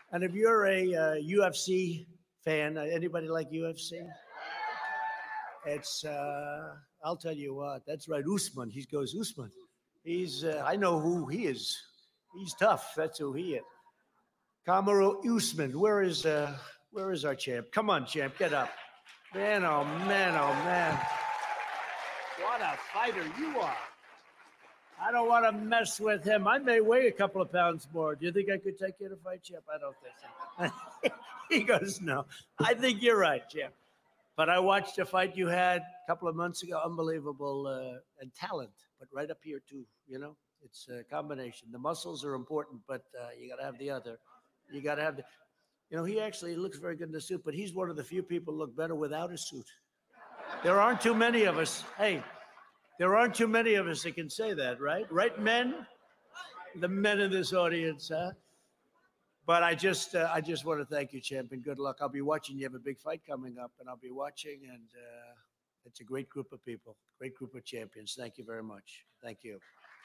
And if you're a UFC fan, anybody like UFC? It's, I'll tell you what, that's right, Usman. He goes, Usman. I know who he is. He's tough. That's who he is. Kamaru Usman. Where is our champ? Come on, champ, get up. Man, oh man, oh man. What a fighter you are. I don't want to mess with him. I may weigh a couple of pounds more. Do you think I could take you to fight, champ? I don't think so. He goes, no. I think you're right, champ. But I watched a fight you had a couple of months ago. Unbelievable and talent, but right up here too. You know, it's a combination. The muscles are important, but you got to have the other. You got to have the. You know, he actually looks very good in the suit, but he's one of the few people who look better without a suit. There aren't too many of us. Hey, there aren't too many of us that can say that, right? Right, men? The men in this audience, huh? But I just want to thank you, champ, and good luck. I'll be watching. You have a big fight coming up, and I'll be watching, and it's a great group of people, great group of champions. Thank you very much. Thank you.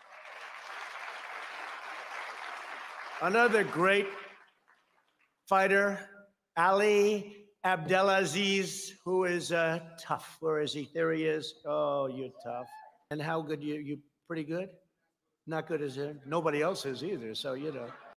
Another great fighter, Ali Abdelaziz, who is tough. Where is he? There he is. Oh, you're tough. And how good? You pretty good? Not good as him. Nobody else is either, so you know.